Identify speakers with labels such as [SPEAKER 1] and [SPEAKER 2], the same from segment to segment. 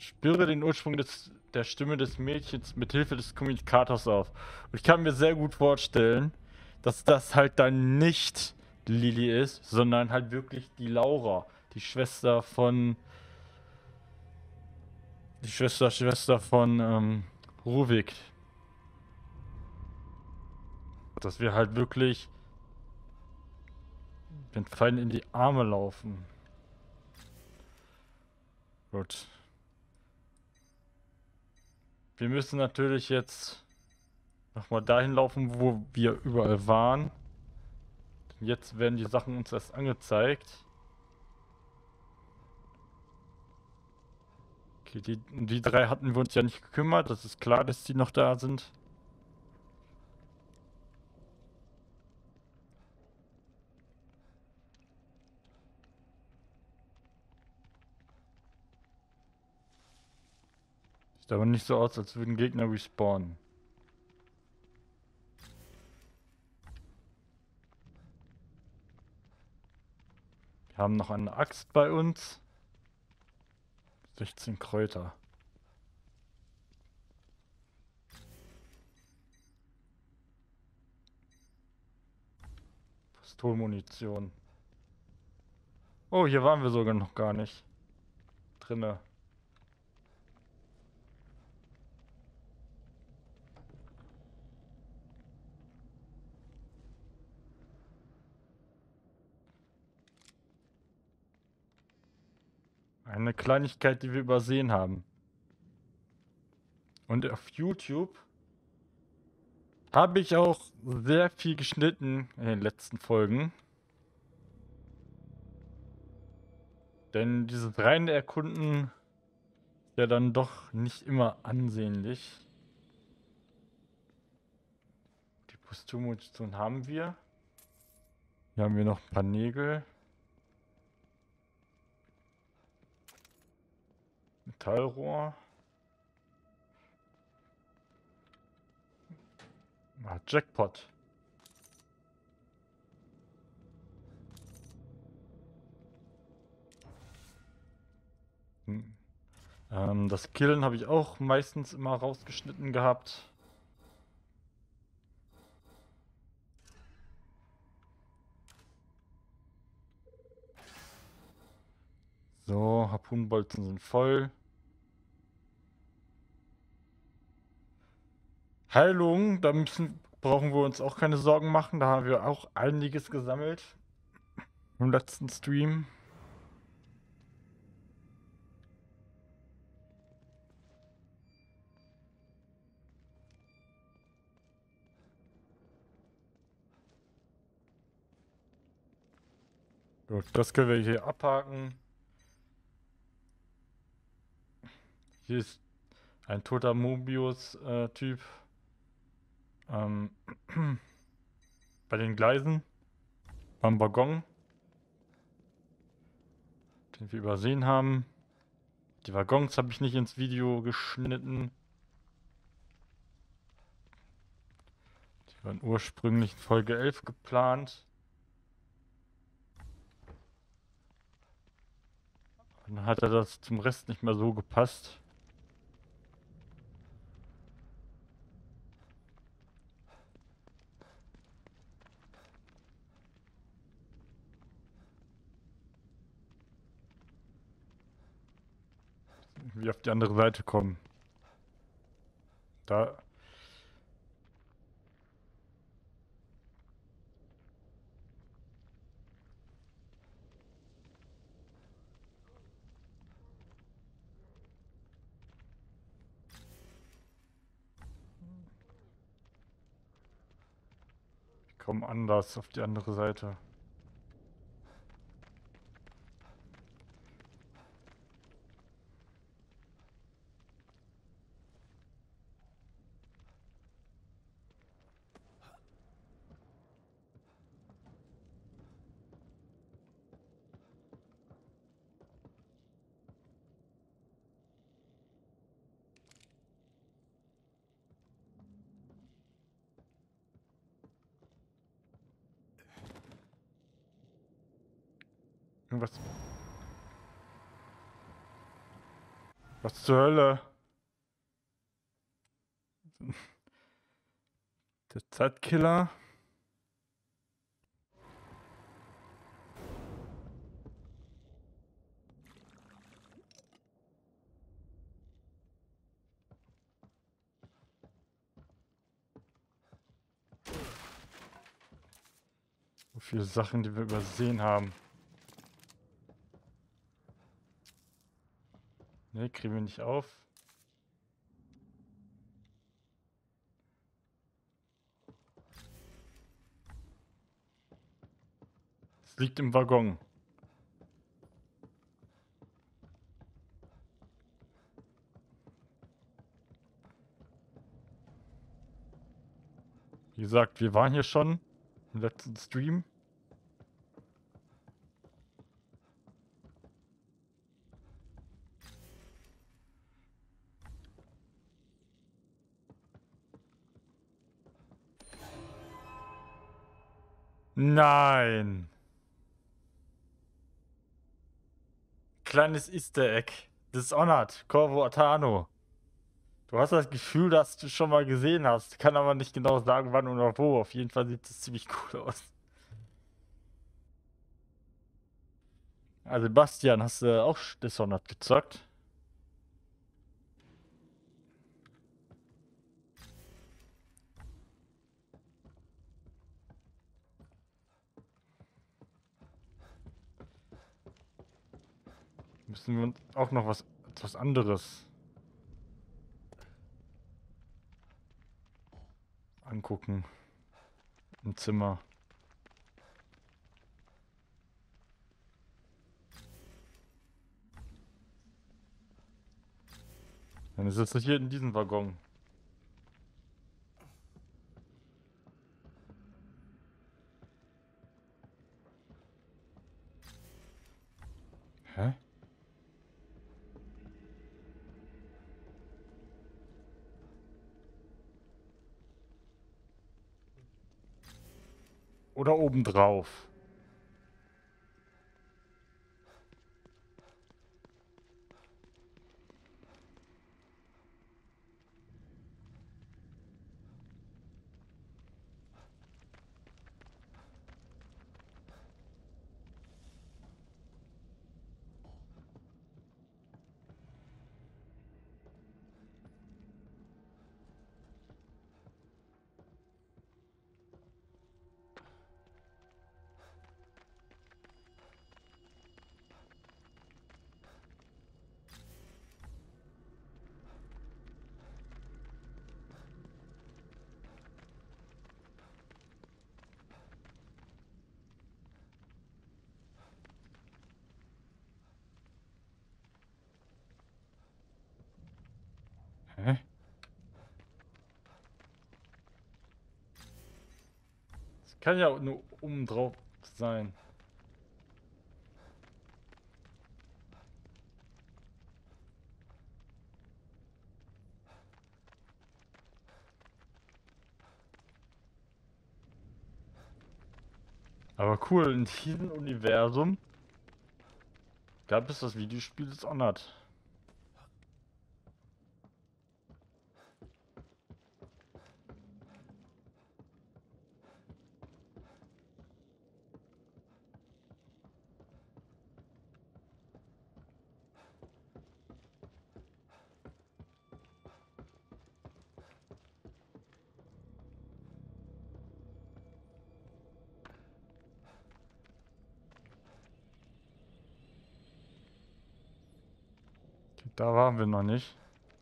[SPEAKER 1] Spüre den Ursprung der Stimme des Mädchens mit Hilfe des Kommunikators auf. Und ich kann mir sehr gut vorstellen, dass das halt dann nicht Lilly ist, sondern halt wirklich die Laura, die Schwester von. Die Schwester von Ruvik. Dass wir halt wirklich den Feind in die Arme laufen. Gut. Wir müssen natürlich jetzt nochmal dahin laufen, wo wir überall waren. Jetzt werden die Sachen uns erst angezeigt. Okay, die drei hatten wir uns ja nicht gekümmert. Das ist klar, dass die noch da sind. Sieht aber nicht so aus, als würden Gegner respawnen. Wir haben noch eine Axt bei uns. 16 Kräuter. Pistolmunition. Oh, hier waren wir sogar noch gar nicht. Drinne. Eine Kleinigkeit, die wir übersehen haben. Und auf YouTube habe ich auch sehr viel geschnitten in den letzten Folgen. Denn dieses reine Erkunden ist ja dann doch nicht immer ansehnlich. Die Posturmunition haben wir. Hier haben wir noch ein paar Nägel. Metallrohr. Ah, Jackpot. Das Killen habe ich auch meistens immer rausgeschnitten gehabt. So, Harpunenbolzen sind voll. Heilung, da brauchen wir uns auch keine Sorgen machen. Da haben wir auch einiges gesammelt im letzten Stream. Gut, das können wir hier abhaken. Hier ist ein toter Mobius-Typ. Bei den Gleisen. Beim Waggon. Den wir übersehen haben. Die Waggons habe ich nicht ins Video geschnitten. Die waren ursprünglich in Folge 11 geplant. Dann hat das zum Rest nicht mehr so gepasst. Wie auf die andere Seite kommen. Da. Wir kommen anders auf die andere Seite. Was zur Hölle? Der Zeitkiller? So viele Sachen, die wir übersehen haben. Ne, kriegen wir nicht auf. Es liegt im Waggon. Wie gesagt, wir waren hier schon im letzten Stream. Nein! Kleines Easter Egg. Dishonored, Corvo Attano. Du hast das Gefühl, dass du schon mal gesehen hast. Kann aber nicht genau sagen, wann oder wo. Auf jeden Fall sieht es ziemlich cool aus. Also Sebastian, hast du auch Dishonored gezockt? Müssen wir uns auch noch etwas anderes angucken im Zimmer. Dann ist es hier in diesem Waggon. Hä? Oder obendrauf? Hä? Das kann ja nur obendrauf sein. Aber cool, in diesem Universum gab es das Videospiel Dishonored. Da waren wir noch nicht.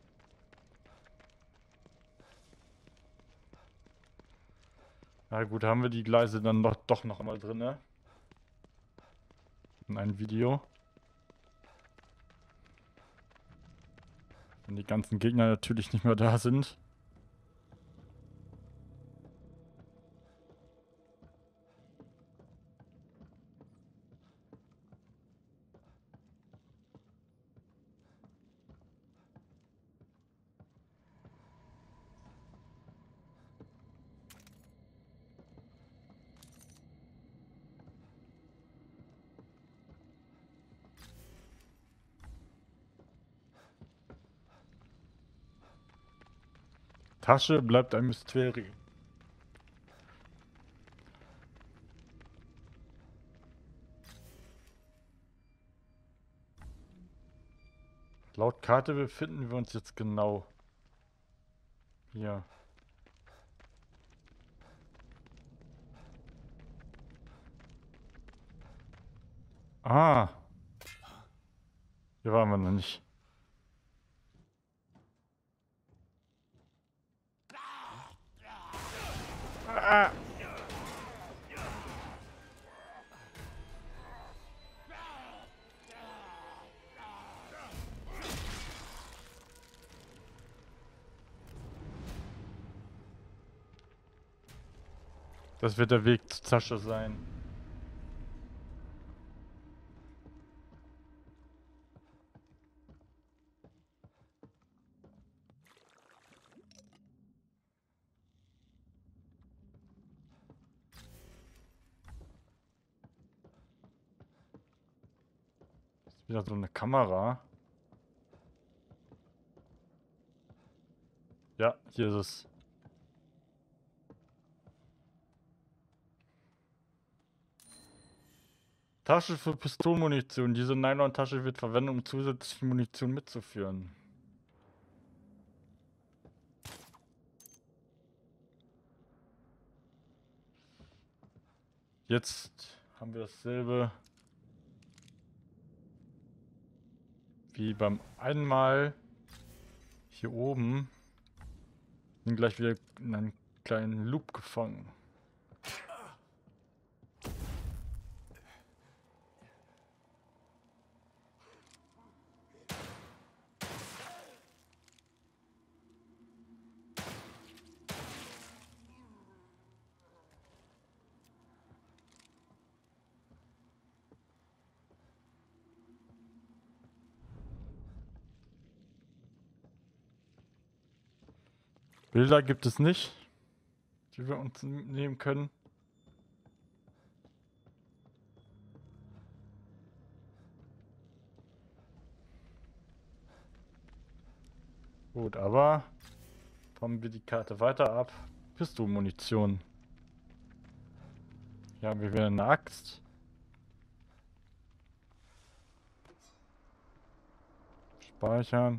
[SPEAKER 1] Na gut, haben wir die Gleise dann doch noch einmal drin, ne? In ein Video. Wenn die ganzen Gegner natürlich nicht mehr da sind. Tasche bleibt ein Mysterium. Laut Karte befinden wir uns jetzt genau hier. Ah, hier waren wir noch nicht. Ah. Das wird der Weg zur Tasche sein. Das ist wieder so eine Kamera. Ja, hier ist es. Tasche für Pistolenmunition. Diese Nylon-Tasche wird verwendet, um zusätzliche Munition mitzuführen. Jetzt haben wir dasselbe wie beim einmal hier oben. Sind gleich wieder in einen kleinen Loop gefangen. Bilder gibt es nicht, die wir uns nehmen können. Gut, aber fahren wir die Karte weiter ab. Pistolenmunition. Hier haben wir wieder eine Axt. Speichern.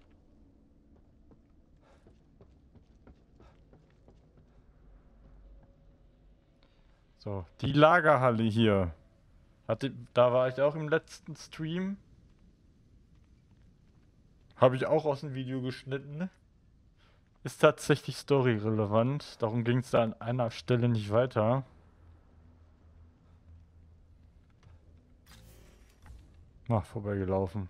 [SPEAKER 1] So, die Lagerhalle hier. Da war ich auch im letzten Stream. Habe ich auch aus dem Video geschnitten. Ist tatsächlich storyrelevant. Darum ging es da an einer Stelle nicht weiter. Ach, vorbeigelaufen.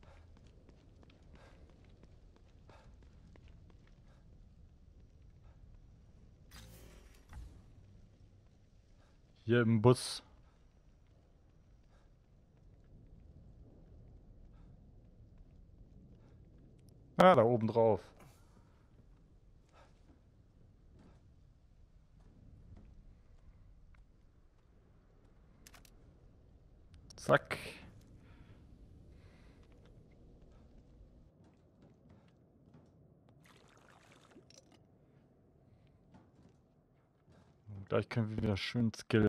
[SPEAKER 1] Hier im Bus. Ah, da oben drauf. Zack. Und gleich können wir wieder schön skillen.